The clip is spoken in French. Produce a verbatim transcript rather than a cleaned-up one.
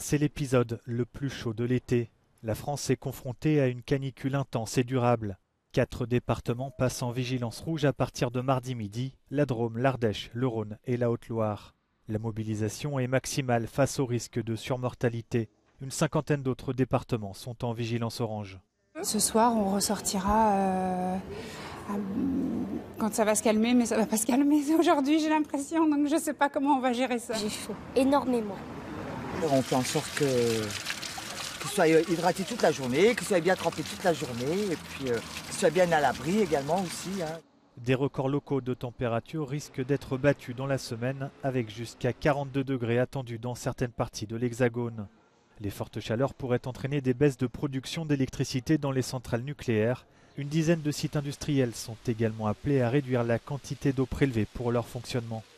C'est l'épisode le plus chaud de l'été. La France est confrontée à une canicule intense et durable. Quatre départements passent en vigilance rouge à partir de mardi midi, la Drôme, l'Ardèche, le Rhône et la Haute-Loire. La mobilisation est maximale face au risque de surmortalité. Une cinquantaine d'autres départements sont en vigilance orange. Ce soir, on ressortira euh, quand ça va se calmer, mais ça va pas se calmer aujourd'hui, j'ai l'impression, donc je sais pas comment on va gérer ça. J'ai chaud, énormément. On fait en sorte que qu'il soit hydraté toute la journée, qu'il soit bien trempé toute la journée, et puis euh, qu'il soit bien à l'abri également aussi. Hein. Des records locaux de température risquent d'être battus dans la semaine, avec jusqu'à quarante-deux degrés attendus dans certaines parties de l'Hexagone. Les fortes chaleurs pourraient entraîner des baisses de production d'électricité dans les centrales nucléaires. Une dizaine de sites industriels sont également appelés à réduire la quantité d'eau prélevée pour leur fonctionnement.